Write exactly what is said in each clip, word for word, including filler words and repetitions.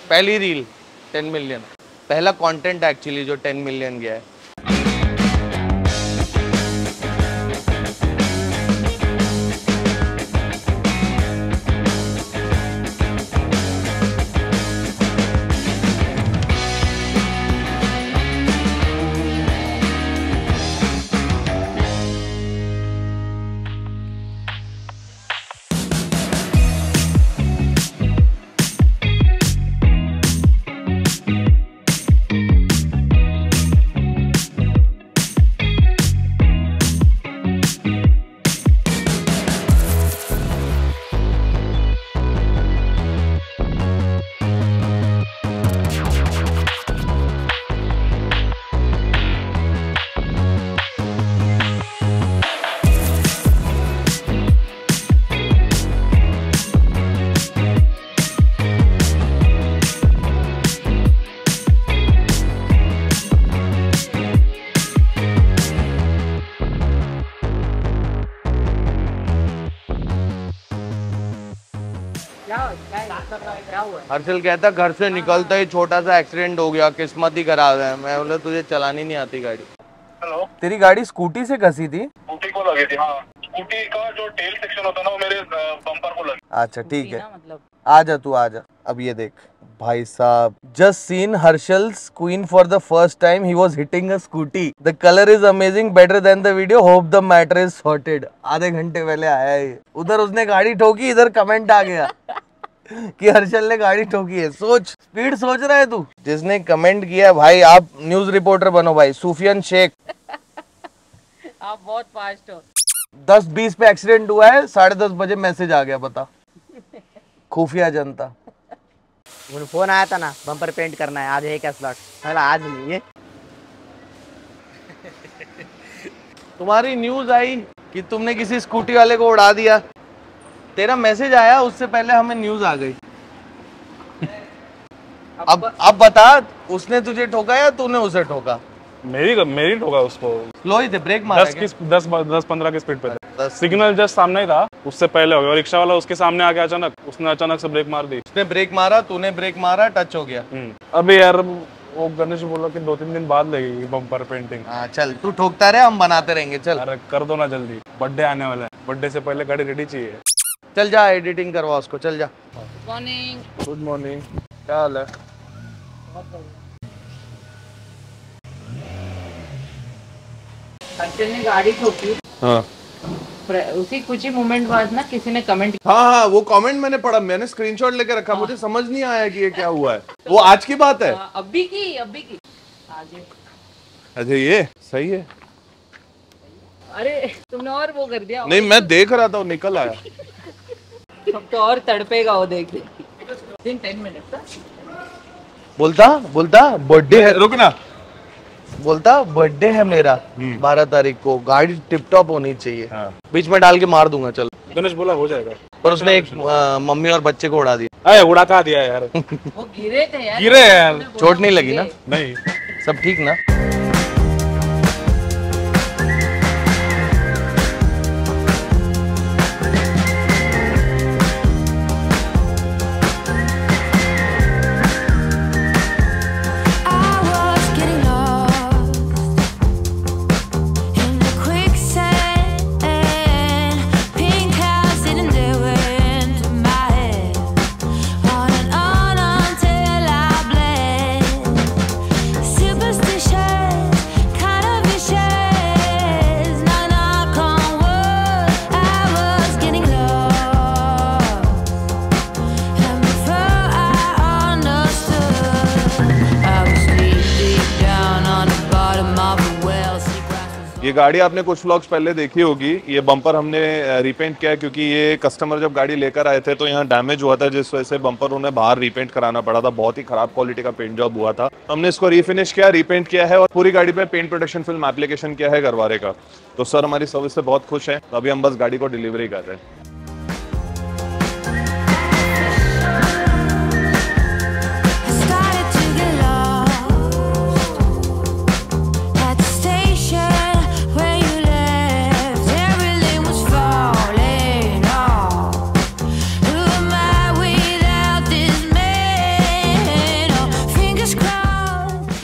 पहली reel ten million, पहला content actually जो टेन मिलियन गया है। हर्षल कहता घर से निकलता ही छोटा सा एक्सीडेंट हो गया, किस्मत ही खराब है। मैं बोला तुझे चलानी नहीं आती गाड़ी। हेलो, तेरी गाड़ी स्कूटी से घसी थी? स्कूटी को लगी थी। हाँ, स्कूटी का जो टेल सेक्शन होता है ना वो मेरे बम्पर को लगी। अच्छा ठीक है, मतलब आजा तू आजा। अब ये देख भाई साहब, just seen Harshal's queen for the first time, he was hitting a scooty, the colour is amazing, better than the video, hope the matter is sorted. आधे घंटे पहले आया है, उधर उसने गाड़ी ठोकी, इधर कमेंट आ गया कि हर्षल ने गाड़ी ठोकी है। सोच, स्पीड सोच रहा है तू। जिसने कमेंट किया भाई, आप न्यूज रिपोर्टर बनो भाई, सूफियान शेख। आप बहुत फास्ट हो। दस बीस पे एक्सीडेंट हुआ है, साढ़े दस बजे मैसेज आ गया, बता। खुफिया जनता। फोन आया था ना, बम्पर पेंट करना है, आज है क्या स्लॉट? आज नहीं है। तुम्हारी न्यूज आई कि तुमने किसी स्कूटी वाले को उड़ा दिया, तेरा मैसेज आया, उससे पहले हमें न्यूज आ गई। अब अब बता, उसने तुझे ठोका या तूने उसे ठोका? मेरी मेरी ठोका उसको। स्लो ही थे, ब्रेक मारा दस की दस दस पंद्रह की स्पीड पे था। सिग्नल जस्ट सामने ही था, उससे पहले हो गया। और रिक्शा वाला उसके सामने आ गया अचानक, उसने अचानक से ब्रेक मार दी। उसने ब्रेक मारा, तूने ब्रेक मारा, टच हो गया। अभी यार वो गणेश बोला कि दो तीन दिन बाद लगेगी बम्पर पेंटिंग। हाँ चल, तू ठोकता रहे, हम बनाते रहेंगे। चल अरे कर दो ना जल्दी, बर्थडे आने वाला है, बर्थडे से पहले गाड़ी रेडी चाहिए। चल जा, एडिटिंग करवा उसको, चल जा। Good morning. गुड मॉर्निंग, क्या हाल है? हर्षल ने गाड़ी ठोकी। हाँ, उसी कुछ ही मोमेंट बाद ना किसी ने कमेंट। हाँ हाँ वो कमेंट मैंने पढ़ा, मैंने स्क्रीनशॉट लेकर रखा। हाँ। मुझे समझ नहीं आया कि ये क्या हुआ है। वो आज की बात है? अभी की अभी की आज। अच्छा ये सही है। अरे तुमने और वो कर दिया। नहीं मैं देख रहा था, वो निकल आया। अब तो और तड़पेगा वो, देख दे। टेन मिनट बोलता बोलता बर्थडे है, रुक ना, बोलता बर्थडे है मेरा बारह तारीख को, गाड़ी टिप टॉप होनी चाहिए। हाँ। बीच में डाल के मार दूंगा। चल, गणेश बोला हो जाएगा, पर उसने एक मम्मी और बच्चे को उड़ा दिया। अरे उड़ा कहाँ दिया यार। वो गिरे थे यार। गिरे यार, चोट नहीं लगी ना? नहीं, सब ठीक ना? ये गाड़ी आपने कुछ व्लॉग्स पहले देखी होगी। ये बम्पर हमने रीपेंट किया क्योंकि ये कस्टमर जब गाड़ी लेकर आए थे तो यहाँ डैमेज हुआ था, जिस वजह से बम्पर उन्हें बाहर रीपेंट कराना पड़ा था। बहुत ही खराब क्वालिटी का पेंट जॉब हुआ था। तो हमने इसको रीफिनिश किया, रीपेंट किया है और पूरी गाड़ी पे पेंट प्रोटेक्शन फिल्म एप्लीकेशन किया है गरवारे का। तो सर हमारी सर्विस से बहुत खुश है। तो अभी हम बस गाड़ी को डिलीवरी कर रहे हैं।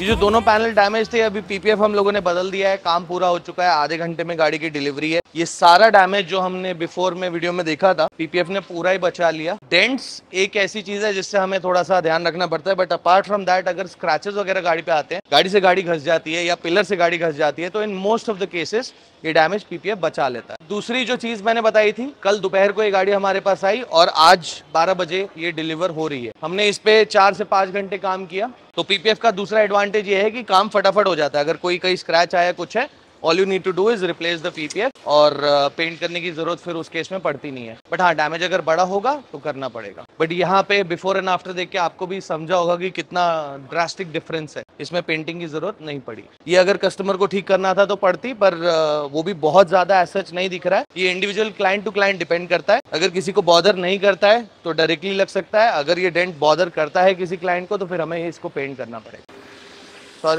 ये जो दोनों पैनल डैमेज थे अभी पीपीएफ हम लोगों ने बदल दिया है, काम पूरा हो चुका है, आधे घंटे में गाड़ी की डिलीवरी है। ये सारा डैमेज जो हमने बिफोर में वीडियो में देखा था पीपीएफ ने पूरा ही बचा लिया। डेंट्स एक ऐसी चीज है जिससे हमें थोड़ा सा ध्यान रखना पड़ता है, बट अपार्ट फ्रॉम दैट अगर स्क्रैचेस वगैरह गाड़ी पे आते हैं, गाड़ी से गाड़ी घस जाती है या पिलर से गाड़ी घस जाती है, तो in most of the cases ये डैमेज पीपीएफ बचा लेता है। दूसरी जो चीज मैंने बताई थी, कल दोपहर को ये गाड़ी हमारे पास आई और आज बारह बजे ये डिलीवर हो रही है। हमने इस पे चार से पांच घंटे काम किया। तो पीपीएफ का दूसरा एडवांटेज ये है कि काम फटाफट हो जाता है। अगर कोई कहीं स्क्रैच आया कुछ है, all you need to do is replace the PPF और पेंट uh, करने की जरूरत फिर उस केस में पड़ती नहीं है। बट हाँ, डैमेज अगर बड़ा होगा तो करना पड़ेगा। बट यहाँ पे बिफोर एंड आफ्टर देख के आपको भी समझा होगा कि कितना ड्रास्टिक डिफरेंस है। इसमें पेंटिंग की जरूरत नहीं पड़ी। ये अगर कस्टमर को ठीक करना था तो पड़ती, पर uh, वो भी बहुत ज्यादा एज सच नहीं दिख रहा है। ये individual client to client depend करता है। अगर किसी को बॉदर नहीं करता है तो डायरेक्टली लग सकता है। अगर ये डेंट बॉदर करता है किसी क्लाइंट को तो फिर हमें इसको पेंट करना पड़ेगा। सॉरी,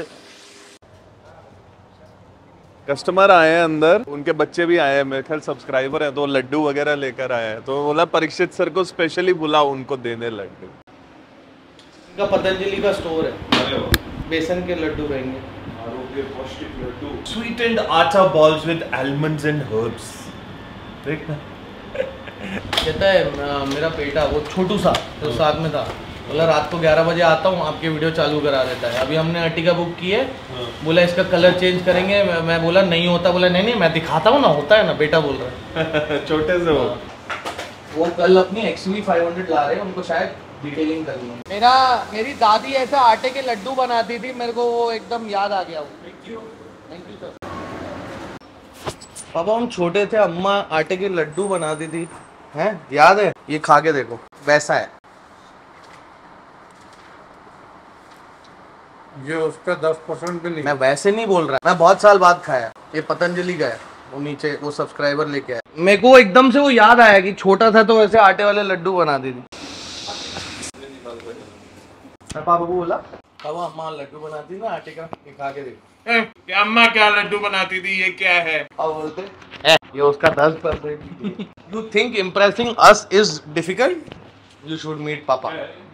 कस्टमर आए हैं अंदर, उनके बच्चे भी आए हैं, मेरे ख्याल सब्सक्राइबर हैं, तो लड्डू वगैरह लेकर आए हैं। तो बोला परीक्षित सर को स्पेशली बुला उनको देने लड्डू। इनका पतंजलि का स्टोर है, बेसन के लड्डू रहेंगे, पौष्टिक Laddu, Sweetened atta balls with almonds and herbs. देखना। कहता है अ, मेरा बेटा वो छोटू सा तो साथ में था, बोला रात को ग्यारह बजे आता हूँ, आपके वीडियो चालू करा देता है। अभी हमने अर्टिगा बुक की है, बोला इसका कलर चेंज करेंगे। मैं, मैं बोला नहीं होता, बोला नहीं नहीं मैं दिखाता हूँ ना, होता है ना, बेटा बोल रहा है। छोटे से वो वो कल अपनी एक्सयूवी फाइव हंड्रेड ला रहे हैं, उनको शायद डिटेलिंग करनी है। मेरा मेरी दादी ऐसा आटे के लड्डू बनाती थी, मेरे को वो एकदम याद आ गया। Thank you thank you sir. पापा हम छोटे थे, अम्मा आटे के लड्डू बनाती थी, हैं याद है? ये खा के देखो, वैसा है। ये उसका दस परसेंट भी नहीं। मैं वैसे नहीं बोल रहा, मैं बहुत साल बाद खाया। ये पतंजलि का है, वो नीचे वो सब्सक्राइबर लेके आया। मेरे को एकदम से वो याद आया कि छोटा था तो वैसे आटे वाले लड्डू बनाती थी। पापा को बोला, पापा अम्मा लड्डू बनाती ना आटे का, ये खा के देखो। अम्मा क्या लड्डू बनाती थी, ये क्या है? और बोलते ये उसका दस percent. You think impressing us is difficult? You should meet papa.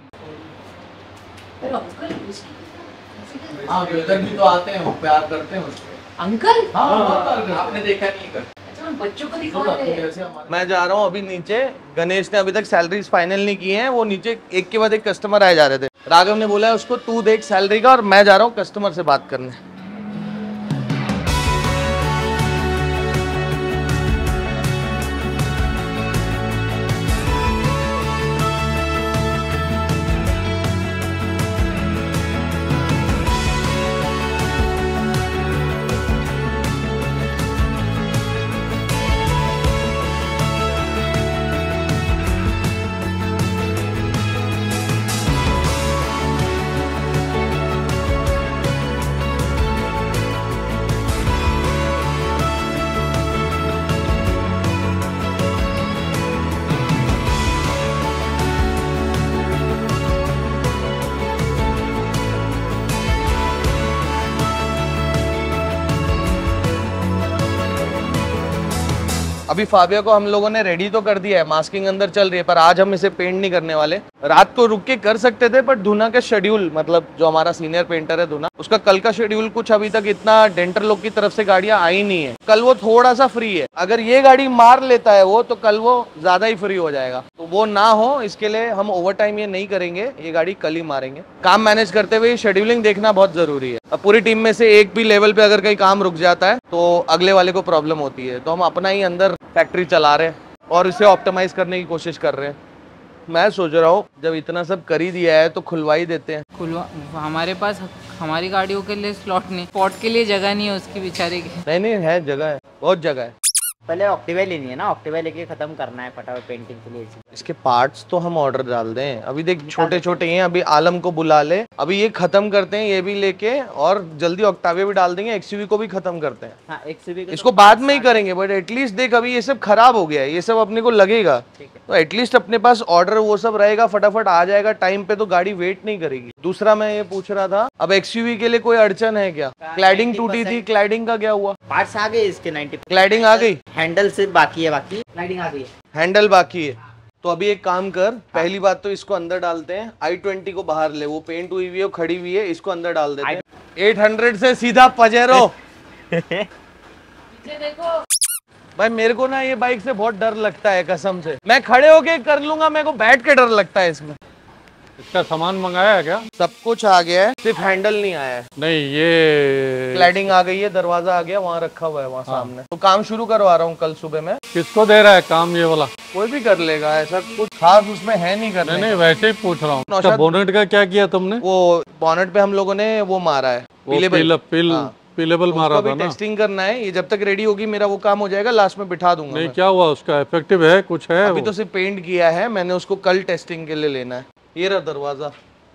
हाँ, इधर भी तो आते हैं, वो प्यार करते हैं उसको। अंकल? हाँ, हाँ, आपने देखा नहीं कर। अच्छा, बच्चों को दिखाते हैं। मैं जा रहा हूँ अभी नीचे। गणेश ने अभी तक सैलरीज फाइनल नहीं की हैं, वो नीचे एक के बाद एक कस्टमर आए जा रहे थे। राघव ने बोला है उसको तू देख सैलरी का, और मैं जा रहा हूँ कस्टमर से बात करने। अभी फाबिया को हम लोगों ने रेडी तो कर दिया है, मास्किंग अंदर चल रही है, पर आज हम इसे पेंट नहीं करने वाले। रात को रुक के कर सकते थे, पर धुना का शेड्यूल, मतलब जो हमारा सीनियर पेंटर है धुना, उसका कल का शेड्यूल कुछ अभी तक इतना डेंटर लोग की तरफ से गाड़ियां आई नहीं है। कल वो थोड़ा सा फ्री है, अगर ये गाड़ी मार लेता है वो, तो कल वो ज्यादा ही फ्री हो जाएगा। तो वो ना हो इसके लिए हम ओवर टाइम ये नहीं करेंगे, ये गाड़ी कल ही मारेंगे। काम मैनेज करते हुए शेड्यूलिंग देखना बहुत जरूरी है। अब पूरी टीम में से एक भी लेवल पे अगर कहीं काम रुक जाता है तो अगले वाले को प्रॉब्लम होती है। तो हम अपना ही अंदर फैक्ट्री चला रहे हैं और इसे ऑप्टिमाइज करने की कोशिश कर रहे हैं। मैं सोच रहा हूँ जब इतना सब कर ही दिया है तो खुलवा ही देते हैं। खुलवा, हमारे पास हमारी गाड़ियों के लिए स्लॉट नहीं, स्पॉट के लिए जगह नहीं है उसकी बेचारे की। नहीं नहीं है, जगह है, बहुत जगह है। पहले ऑक्टिवा लेनी है ना, ऑक्टिवा लेके खत्म करना है फटाफट पेंटिंग के लिए। इसके पार्ट्स तो हम ऑर्डर डाल दें, अभी देख छोटे छोटे हैं। अभी आलम को बुला ले, अभी ये खत्म करते हैं ये भी लेके, और जल्दी ऑक्टाविया भी डाल देंगे, एक्सयूवी को भी खत्म करते हैं। हाँ, एक्सयूवी इसको बाद में ही करेंगे, बट एटलीस्ट देख अभी ये सब खराब हो गया है, ये सब अपने को लगेगा तो एटलीस्ट अपने पास ऑर्डर वो सब रहेगा, फटाफट आ जाएगा टाइम पे, तो गाड़ी वेट नहीं करेगी। दूसरा मैं ये पूछ रहा था, अब एक्सयूवी के लिए कोई अड़चन है क्या? क्लैडिंग टूटी थी, क्लैडिंग का क्या हुआ? पार्ट्स आ गए इसके नाइन्टी। क्लैडिंग आ गई, हैंडल से बाकी है, बाकी लाइटिंग आ गई है, हैंडल बाकी है। तो अभी एक काम कर, पहली बात तो इसको अंदर डालते हैं, आई ट्वेंटी को बाहर ले, वो पेंट हुई हुई है, खड़ी हुई है, इसको अंदर डाल देते हैं। एट हंड्रेड से सीधा पजेरो। भाई मेरे को ना ये बाइक से बहुत डर लगता है कसम से। मैं खड़े होके कर लूंगा, मेरे को बैठ के डर लगता है इसमें। इसका सामान मंगाया है क्या? सब कुछ आ गया है, सिर्फ हैंडल नहीं आया है। नहीं, ये क्लैडिंग आ गई है, दरवाजा आ गया, वहाँ रखा हुआ है वहाँ हाँ। सामने। तो काम शुरू करवा रहा हूँ कल सुबह में। किसको दे रहा है काम ये वाला? कोई भी कर लेगा, ऐसा कुछ खास उसमें है नहीं करने नहीं का। नहीं, वैसे ही पूछ रहा हूँ। नौशाद- बोनेट का क्या किया तुमने? वो बॉनेट पे हम लोगों ने वो मारा है, वो पीले पील, पील, हाँ। पीलेबल मारा उसको था भी ना? टेस्टिंग करना है, ये जब तक रेडी होगी मेरा वो काम हो जाएगा, लास्ट में बिठा दूंगा नहीं, मैं। क्या हुआ उसका? इफेक्टिव है कुछ है? अभी वो? तो सिर्फ पेंट किया है मैंने, उसको कल टेस्टिंग के लिए लेना है। ये रहा दरवाजा।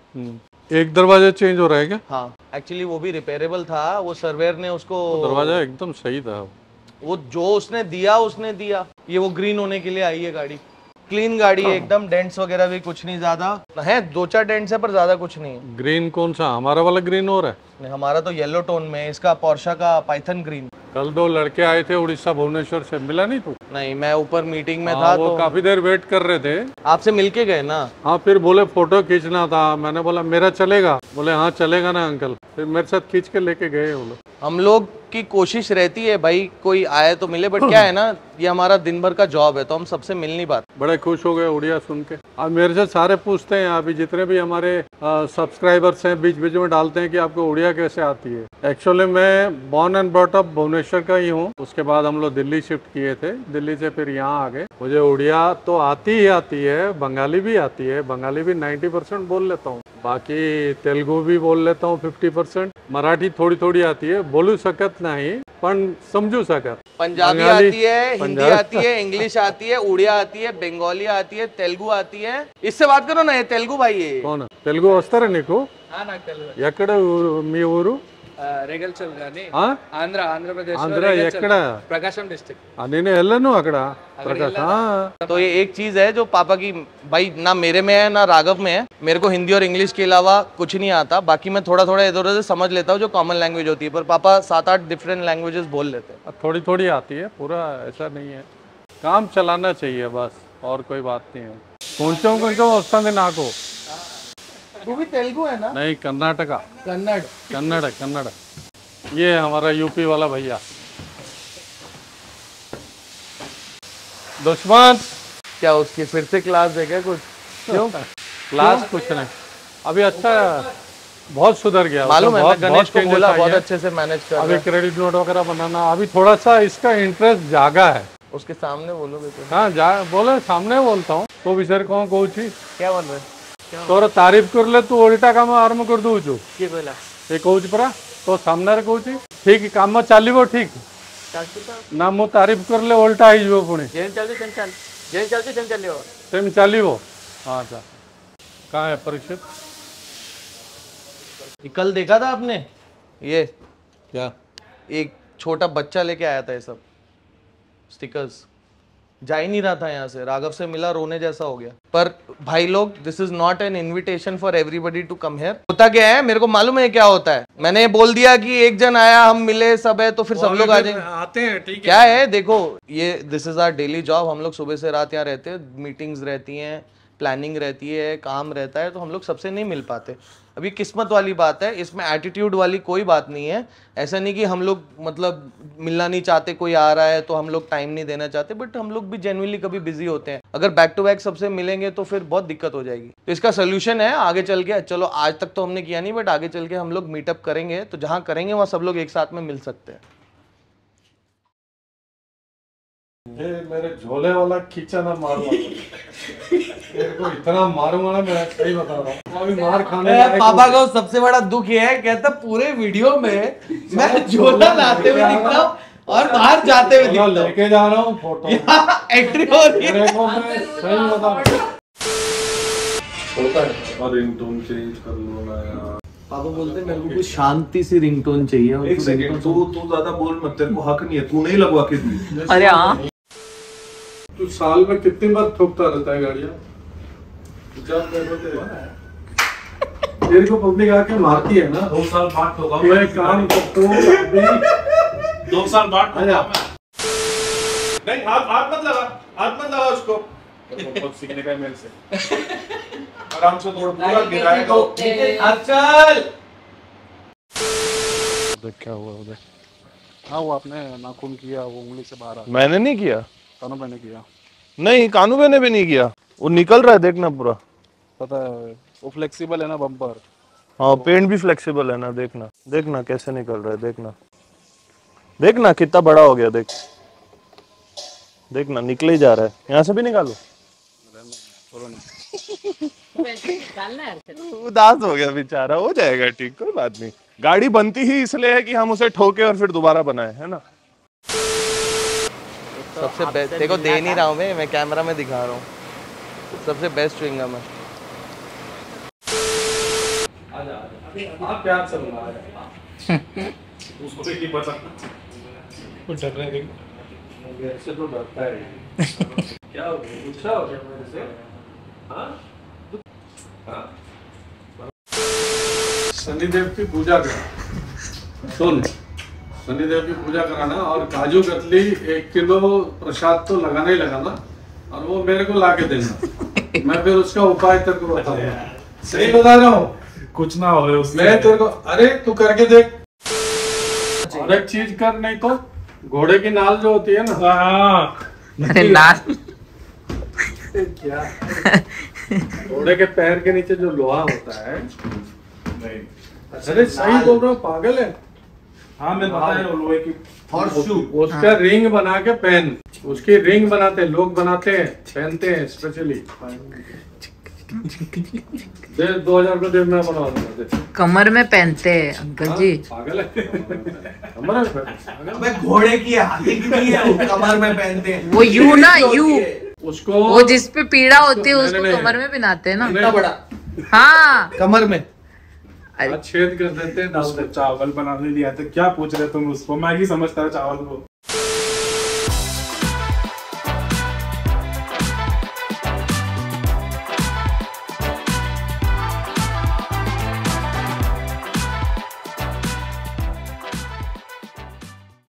एक दरवाजा चेंज हो रहा है क्या? हाँ, एक्चुअली वो भी रिपेयरेबल था, वो सर्वेयर ने उसको दरवाजा एकदम सही था। वो जो उसने दिया उसने दिया। ये वो ग्रीन होने के लिए आई है गाड़ी, क्लीन गाड़ी है एकदम, डेंट्स वगैरह भी कुछ नहीं ज्यादा है, दो चार डेंट्स है पर ज्यादा कुछ नहीं है। ग्रीन कौन सा? हमारा वाला ग्रीन हो रहा है? नहीं, हमारा तो येलो टोन में है, इसका पोर्शा का पाइथन ग्रीन। कल दो लड़के आए थे उड़ीसा भुवनेश्वर से, मिला नहीं तू? नहीं, मैं ऊपर मीटिंग में हाँ, था वो तो काफी देर वेट कर रहे थे। आपसे मिलके गए ना? हाँ, फिर बोले फोटो खींचना था। मैंने बोला मेरा चलेगा? बोले हाँ चलेगा ना अंकल। फिर मेरे साथ खींच के लेके गए वो लोग। हम लोग की कोशिश रहती है भाई कोई आए तो मिले, बट क्या है ना, ये हमारा दिन भर का जॉब है तो हम सबसे मिल नहीं पाते। बड़े खुश हो गए उड़िया सुन के। अब मेरे से सारे पूछते हैं, अभी जितने भी हमारे सब्सक्राइबर्स हैं बीच बीच में डालते हैं कि आपको उड़िया कैसे आती है। एक्चुअली मैं born and brought up Bhubaneswar का ही हूँ। उसके बाद हम लोग दिल्ली शिफ्ट किए थे, दिल्ली से फिर यहाँ आ गए। मुझे उड़िया तो आती ही आती है, बंगाली भी आती है। बंगाली भी नाइन्टी परसेंट बोल लेता हूँ, बाकी तेलुगु भी बोल लेता हूँ फिफ्टी परसेंट। मराठी थोड़ी थोड़ी आती है, बोलू सकत नहीं पण समझू सकत। पंजाबी बंगाली- आती है, हिंदी पंजाबी- आती है, इंग्लिश आती है, उड़िया आती है, बंगाली आती है, तेलुगु आती है। इससे बात करो ना, ये तेलुगु भाई है। कौन? तेलुगु వస్తారా నీకు? ఎక్కడ ఊరు మీ ఊరు? రేగల్చల్ గాని ఆ? ఆంధ్ర ఆంధ్రప్రదేశ్ ఆంధ్ర ఎక్కడ? ప్రకాశం డిస్ట్రిక్ట్ ఆ, నేను వెళ్ళను అక్కడ ప్రకాశ్। हाँ। तो ये एक चीज है जो पापा की भाई ना मेरे में है ना राघव में है। मेरे को हिंदी और इंग्लिश के अलावा कुछ नहीं आता, बाकी मैं थोड़ा थोड़ा इधर उधर समझ लेता हूँ जो कॉमन लैंग्वेज होती है, पर पापा सात आठ डिफरेंट लैंग्वेजेस बोल लेते हैं। थोड़ी थोड़ी आती है, पूरा ऐसा नहीं है। काम चलाना चाहिए बस, और कोई बात नहीं है। కొంచెం కొంచెం వస్తుంది నాకు। तू भी तेलुगु है ना? नहीं, कर्नाटका। कन्नड़। कन्नड़ कन्नड़। ये हमारा यूपी वाला भैया। दुश्मन क्या उसकी फिर से क्लास है क्या कुछ? क्यों? क्लास कुछ नहीं, अभी अच्छा बहुत सुधर गया। मालूम है, बहुत- मैं बहुत गणेश को changes बोला आई बहुत है। अच्छे से मैनेज कर अभी रहा है। क्रेडिट नोट वगैरह बनाना, अभी थोड़ा सा इसका इंटरेस्ट जागा है। उसके सामने बोलोगे तो? हाँ जा बोले, सामने बोलता हूँ तो विचार कौन कौची क्या बोल रहे? तोर तारीफ कर ले तू ओल्टा काम आरंभ कर दूचु किए बोला? ये कहूच परा तो सामने रे कहूची ठीक काम चलिबो ठीक ना मु तारीफ कर ले ओल्टा आई जो पुणे जेन चलते चल चल जेन चलते चल चलियो तेम चलिबो। हाँ जा कहाँ है परीक्षित? ये कल देखा था आपने? ये क्या? एक छोटा बच्चा लेके आया था ये सब स्टिकर्स, जा ही नहीं रहा था यहाँ से, राघव से मिला रोने जैसा हो गया। पर भाई लोग, this is not an invitation for everybody to come here. होता क्या है मेरे को मालूम है क्या होता है, मैंने बोल दिया कि एक जन आया, हम मिले सब है तो फिर सब लोग आ जाएंगे। आते हैं ठीक है। क्या है देखो, ये this is our daily job. हम लोग सुबह से रात यहाँ रहते हैं, मीटिंग्स रहती हैं, प्लानिंग रहती है, काम रहता है, तो हम लोग सबसे नहीं मिल पाते। अभी किस्मत वाली बात है, इसमें एटीट्यूड वाली कोई बात नहीं है। ऐसा नहीं कि हम लोग मतलब मिलना नहीं चाहते, कोई आ रहा है तो हम लोग टाइम नहीं देना चाहते, बट हम लोग भी जेन्युइनली कभी बिजी होते हैं। अगर बैक टू बैक सबसे मिलेंगे तो फिर बहुत दिक्कत हो जाएगी। तो इसका सोल्यूशन है आगे चल के, चलो आज तक तो हमने किया नहीं, बट आगे चल के हम लोग मीटअप करेंगे, तो जहाँ करेंगे वहाँ सब लोग एक साथ में मिल सकते हैं। ये मेरे झोले वाला खींचा ना मारो मेरे को इतना मारूंगा ना, मैं सही बता रहा हूँ। अभी मार खाने पापा को सबसे बड़ा दुख ये है, कहता पूरे वीडियो में मैं झोला लाते हुए दिखता हूँ और बाहर जाते हुए दिखता हूँ, लेके जा रहा हूँ फोटो एंट्री हो रही है। मेरे को मैं सही बता रहा हूँ। रिंगटोन चेंज कर लो ना यार। पापा बोलते मेरे को कुछ शांति सी रिंगटोन चाहिए। एक सेकंड, तू तू ज्यादा बोल मत, तेरे को हक नहीं है, तू नहीं लगवा के दी। अरे हाँ, तू साल में कितनी बार ठोकता रहता है गाड़ियाँ? जब तेरे को पब्लिक आके मारती है ना, दो साल बाद होगा। तू एक काम कर, तू अभी दो साल बाद आजा। नहीं, हाथ हाथ मत लगा, हाथ मत लगा उसको। बहुत सीखने का है मेरे से। आराम से थोड़ा पूरा गिराएगा। अच्छा देख क्या हुआ उधर। हाँ वो आपने नाखून किया, वो उंगली से बाहर आ गया। मैंने नहीं किया, कानू मैंने किया। नहीं कानू मैंने भी नहीं किया, वो निकल रहा है देखना पूरा। पता है वो फ्लेक्सिबल है ना बम्पर। हाँ पेंट भी फ्लेक्सिबल है ना, देखना देखना कैसे निकल रहा है, देखना देखना कितना बड़ा हो गया, देख देखना निकले ही जा रहा है, यहाँ से भी निकालो। उदास हो गया बेचारा, हो जाएगा ठीक, कोई बात नहीं। गाड़ी बनती ही इसलिए है कि हम उसे ठोके और फिर दोबारा बनाए, है ना। सबसे बेस्ट देखो, दे नहीं रहा हूँ मैं मैं कैमरा में दिखा रहा हूँ, सबसे बेस्ट च्युइंगम है। आप क्या चल रहा है? उसको भी नहीं पता, वो डर रहा है। ऐसे तो डरता है। क्या हो गया? गुस्सा हो गया मेरे से? हाँ? हाँ? शनिदेव की पूजा कर, सुन, शनिदेव की पूजा कराना और काजू कतली एक किलो प्रसाद तो लगाना ही लगाना, और वो मेरे को लाके देना। मैं फिर उसका उपाय तेरे को बताऊंगा। सही बता रहा हूँ, कुछ ना हो उसमें। मैं तेरे को, अरे तू करके देख, और एक चीज कर, नहीं तो घोड़े की नाल जो होती है ना, अरे नाल क्या घोड़े के पैर के नीचे जो लोहा होता है, नहीं अरे सही बोल रहा हूँ, पागल है। हाँ मैं पता है वो लोहे की उसका रिंग बना के पहन, उसकी रिंग बनाते हैं लोग, बनाते हैं, पहनते हैं स्पेशली। दे दो हजार रुपए दे, मैं बनवा दूंगा। कमर में पहनते हैं अंकल जी। पागल है, कमर में पहनते। घोड़े की हाथी की नहीं है, वो कमर में पहनते हैं। वो यू ना यू, उसको वो जिस पे पीड़ा होती है उसको नहीं, कमर में पहनाते हैं ना। नहीं, बड़ा हाँ कमर में छेद कर देते हैं, डाल उसको देते हैं। चावल बनाने नहीं आता, क्या पूछ रहे तुम उसको? मैगी समझता है चावल को।